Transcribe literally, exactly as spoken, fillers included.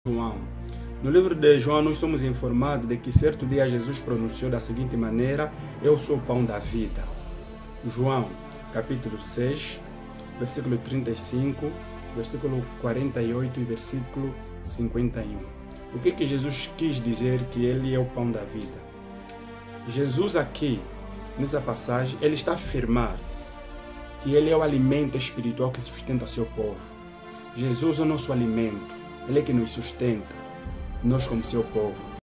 João. No livro de João nós somos informados de que certo dia Jesus pronunciou da seguinte maneira: eu sou o pão da vida. João, capítulo seis, versículo trinta e cinco, versículo quarenta e oito e versículo cinquenta e um. O que que Jesus quis dizer que ele é o pão da vida? Jesus aqui, nessa passagem, ele está a afirmar que ele é o alimento espiritual que sustenta seu povo. Jesus é o nosso alimento, ele é que nos sustenta, nós como seu povo.